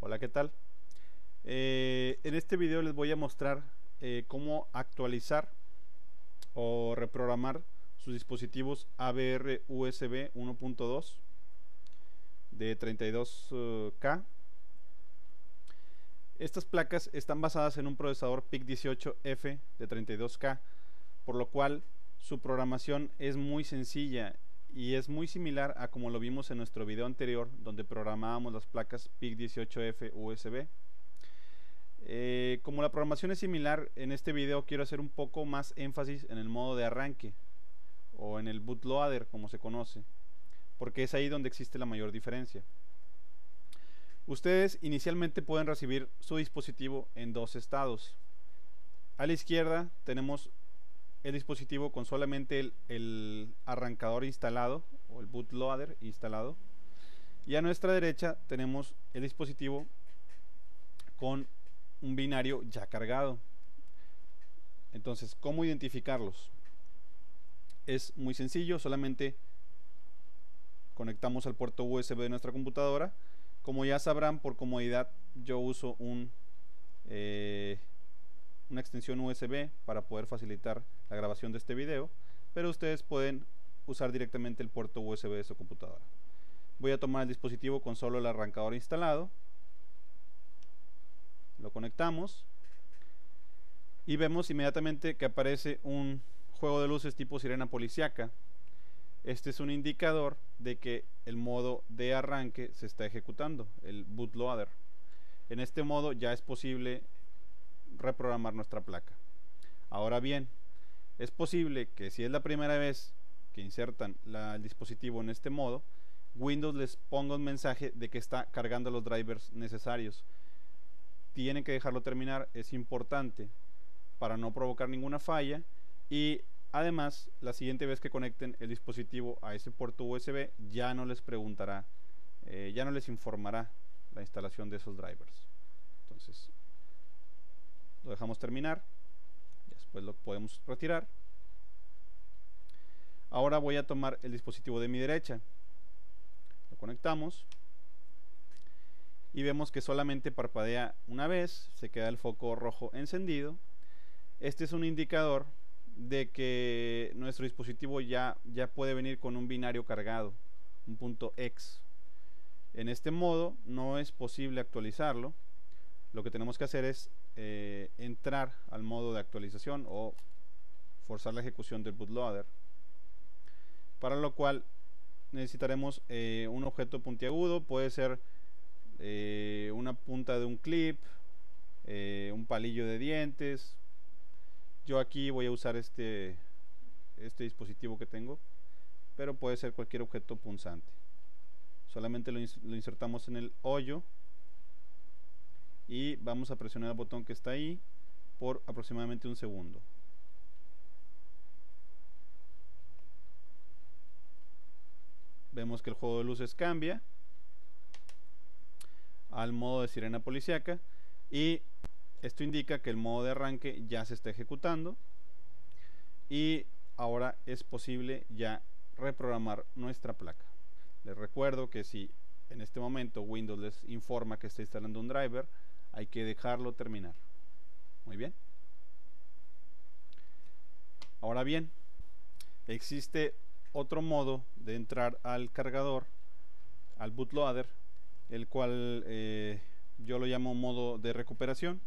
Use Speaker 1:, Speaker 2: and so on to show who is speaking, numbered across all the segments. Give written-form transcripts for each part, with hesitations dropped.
Speaker 1: Hola, ¿qué tal? En este video les voy a mostrar cómo actualizar o reprogramar sus dispositivos AVR USB 1.2 de 32K. Estas placas están basadas en un procesador PIC18F de 32K, por lo cual su programación es muy sencilla y es muy similar a como lo vimos en nuestro video anterior, donde programábamos las placas PIC18F USB. Como la programación es similar, en este video quiero hacer un poco más énfasis en el modo de arranque o en el bootloader, como se conoce, porque es ahí donde existe la mayor diferencia. Ustedes inicialmente pueden recibir su dispositivo en dos estados. A la izquierda tenemos el dispositivo con solamente el arrancador instalado o el bootloader instalado, y a nuestra derecha tenemos el dispositivo con un binario ya cargado. Entonces, ¿cómo identificarlos? Es muy sencillo, solamente conectamos al puerto USB de nuestra computadora. Como ya sabrán, por comodidad yo uso una extensión USB para poder facilitar la grabación de este video, pero ustedes pueden usar directamente el puerto USB de su computadora. Voy a tomar el dispositivo con solo el arrancador instalado, lo conectamos y vemos inmediatamente que aparece un juego de luces tipo sirena policíaca. Este es un indicador de que el modo de arranque se está ejecutando, el bootloader. En este modo ya es posible reprogramar nuestra placa. Ahora bien, es posible que si es la primera vez que insertan el dispositivo en este modo, Windows les ponga un mensaje de que está cargando los drivers necesarios. Tienen que dejarlo terminar, es importante para no provocar ninguna falla, y además la siguiente vez que conecten el dispositivo a ese puerto USB ya no les preguntará, ya no les informará la instalación de esos drivers. Entonces lo dejamos terminar, después lo podemos retirar. Ahora voy a tomar el dispositivo de mi derecha, lo conectamos y vemos que solamente parpadea una vez, se queda el foco rojo encendido. Este es un indicador de que nuestro dispositivo ya puede venir con un binario cargado, un punto X. En este modo no es posible actualizarlo. Lo que tenemos que hacer es entrar al modo de actualización o forzar la ejecución del bootloader, para lo cual necesitaremos un objeto puntiagudo. Puede ser una punta de un clip, un palillo de dientes. Yo aquí voy a usar este dispositivo que tengo, pero puede ser cualquier objeto punzante. Solamente lo insertamos en el hoyo y vamos a presionar el botón que está ahí por aproximadamente un segundo. Vemos que el juego de luces cambia al modo de sirena policíaca y esto indica que el modo de arranque ya se está ejecutando y ahora es posible ya reprogramar nuestra placa. Les recuerdo que si en este momento Windows les informa que está instalando un driver, hay que dejarlo terminar. Muy bien. Ahora bien, existe otro modo de entrar al cargador, al bootloader, el cual yo lo llamo modo de recuperación.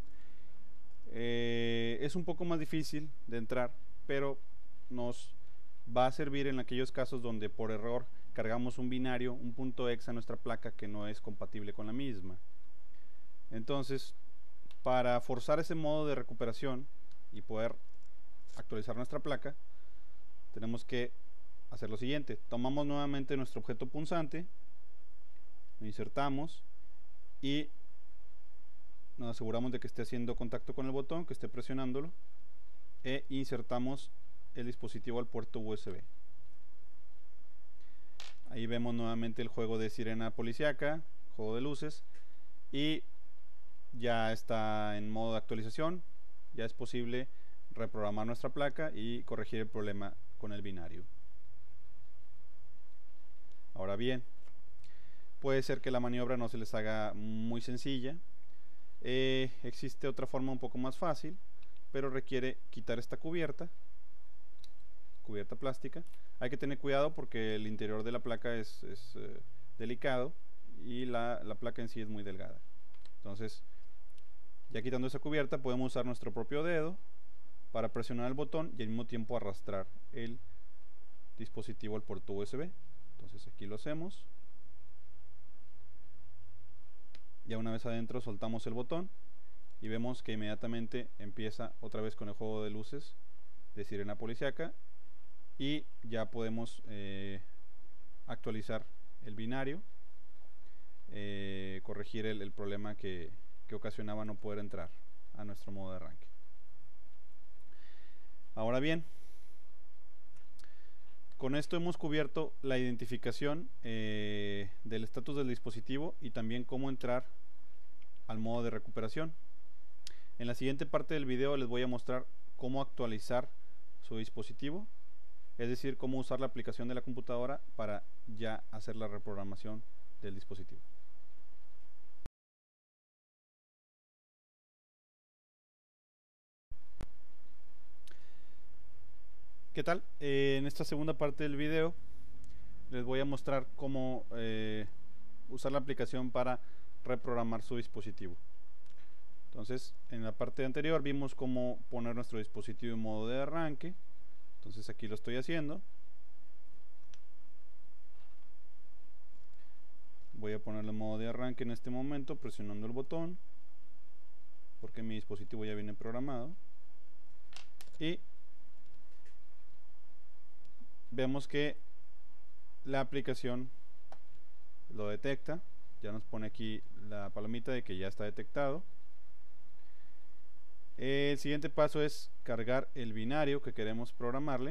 Speaker 1: Es un poco más difícil de entrar, pero nos va a servir en aquellos casos donde por error cargamos un binario, un punto X a nuestra placa que no es compatible con la misma. Entonces, para forzar ese modo de recuperación y poder actualizar nuestra placa, tenemos que hacer lo siguiente. Tomamos nuevamente nuestro objeto punzante, lo insertamos y nos aseguramos de que esté haciendo contacto con el botón, que esté presionándolo, e insertamos el dispositivo al puerto USB. Ahí vemos nuevamente el juego de sirena policíaca, juego de luces, y ya está en modo de actualización. Ya es posible reprogramar nuestra placa y corregir el problema con el binario. Ahora bien, puede ser que la maniobra no se les haga muy sencilla. Existe otra forma un poco más fácil, pero requiere quitar esta cubierta plástica. Hay que tener cuidado porque el interior de la placa es delicado y la placa en sí es muy delgada. Entonces, ya quitando esa cubierta, podemos usar nuestro propio dedo para presionar el botón y al mismo tiempo arrastrar el dispositivo al puerto USB. Entonces aquí lo hacemos. Ya una vez adentro soltamos el botón y vemos que inmediatamente empieza otra vez con el juego de luces de sirena policíaca y ya podemos actualizar el binario, corregir el problema que ocasionaba no poder entrar a nuestro modo de arranque. Ahora bien, con esto hemos cubierto la identificación del estatus del dispositivo y también cómo entrar al modo de recuperación. En la siguiente parte del video les voy a mostrar cómo actualizar su dispositivo, es decir, cómo usar la aplicación de la computadora para ya hacer la reprogramación del dispositivo. ¿Qué tal? En esta segunda parte del video les voy a mostrar cómo usar la aplicación para reprogramar su dispositivo. Entonces, en la parte anterior vimos cómo poner nuestro dispositivo en modo de arranque. Entonces aquí lo estoy haciendo. Voy a ponerlo en modo de arranque en este momento presionando el botón, porque mi dispositivo ya viene programado. Y vemos que la aplicación lo detecta. Ya nos pone aquí la palomita de que ya está detectado. El siguiente paso es cargar el binario que queremos programarle.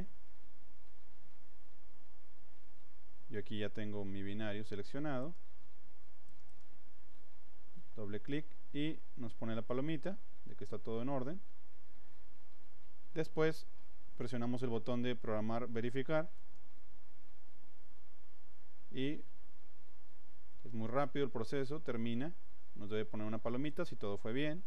Speaker 1: Yo aquí ya tengo mi binario seleccionado. Doble clic y nos pone la palomita de que está todo en orden. Después presionamos el botón de programar, verificar, y es muy rápido el proceso, termina, nos debe poner una palomita si todo fue bien.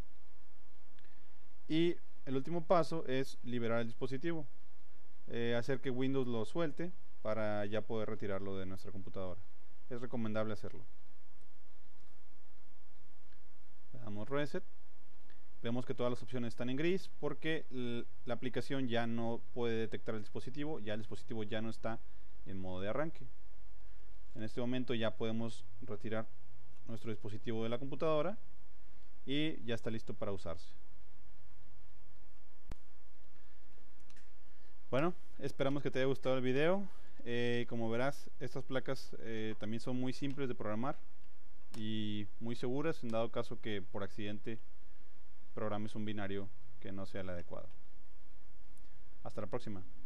Speaker 1: Y el último paso es liberar el dispositivo, hacer que Windows lo suelte para ya poder retirarlo de nuestra computadora. Es recomendable hacerlo. Le damos reset. Vemos que todas las opciones están en gris porque la aplicación ya no puede detectar el dispositivo, ya el dispositivo ya no está en modo de arranque. En este momento ya podemos retirar nuestro dispositivo de la computadora y ya está listo para usarse. Bueno, esperamos que te haya gustado el video. Como verás, estas placas también son muy simples de programar y muy seguras en dado caso que por accidente programes un binario que no sea el adecuado. Hasta la próxima.